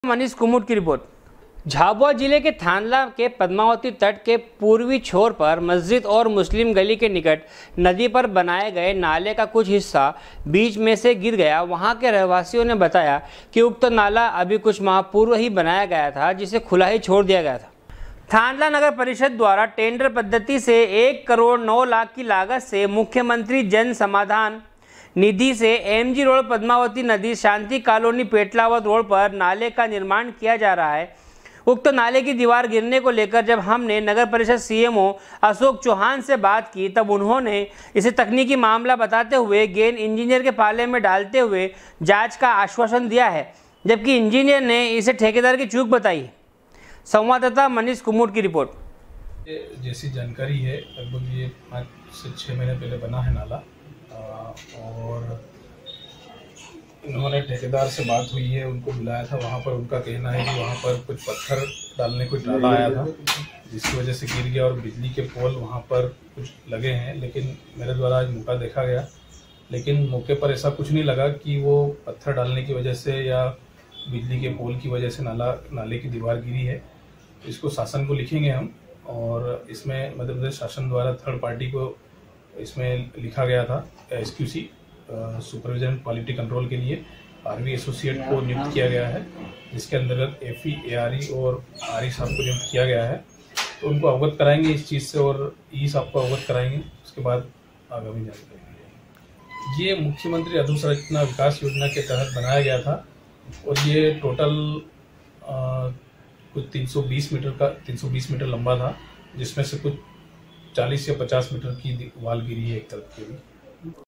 मनीष कुमुट की रिपोर्ट। झाबुआ जिले के थानला के पद्मावती तट के पूर्वी छोर पर मस्जिद और मुस्लिम गली के निकट नदी पर बनाए गए नाले का कुछ हिस्सा बीच में से गिर गया। वहां के रहवासियों ने बताया कि उक्त नाला अभी कुछ माह पूर्व ही बनाया गया था, जिसे खुला ही छोड़ दिया गया था। थानला नगर परिषद द्वारा टेंडर पद्धति से 1 करोड़ 9 लाख की लागत से मुख्यमंत्री जन समाधान निधि से एमजी रोड पद्मावती नदी शांति कॉलोनी पेटलावत रोड पर नाले का निर्माण किया जा रहा है। उक्त नाले की दीवार गिरने को लेकर जब हमने नगर परिषद सीएमओ अशोक चौहान से बात की, तब उन्होंने इसे तकनीकी मामला बताते हुए गेन इंजीनियर के पाले में डालते हुए जांच का आश्वासन दिया है, जबकि इंजीनियर ने इसे ठेकेदार की चूक बताई। संवाददाता मनीष कुमुट की रिपोर्ट। जैसी जानकारी है, लगभग ये 5 से 6 महीने पहले बना है नाला, और इन्होंने ठेकेदार से बात हुई है, उनको बुलाया था। वहाँ पर उनका कहना है कि वहाँ पर कुछ पत्थर डालने को डाला आया था, जिसकी वजह से गिर गया और बिजली के पोल वहाँ पर कुछ लगे हैं। लेकिन मेरे द्वारा आज मौका देखा गया, लेकिन मौके पर ऐसा कुछ नहीं लगा कि वो पत्थर डालने की वजह से या बिजली के पोल की वजह से नाले की दीवार गिरी है। इसको शासन को लिखेंगे हम, और इसमें मध्य प्रदेश शासन द्वारा थर्ड पार्टी को इसमें लिखा गया था SQC सुपरविजन क्वालिटी कंट्रोल के लिए RV एसोसिएट को नियुक्त किया गया है, जिसके अंतर्गत FE ARE और RE साहब को नियुक्त किया गया है। तो उनको अवगत कराएंगे इस चीज़ से, और ई साहब को अवगत कराएंगे। उसके बाद आगामी जानकारी। ये मुख्यमंत्री अधोसंरचना विकास योजना के तहत बनाया गया था, और ये टोटल कुछ 320 मीटर लंबा था, जिसमें से कुछ 40 या 50 मीटर की दीवार गिरी है एक तरफ के भी।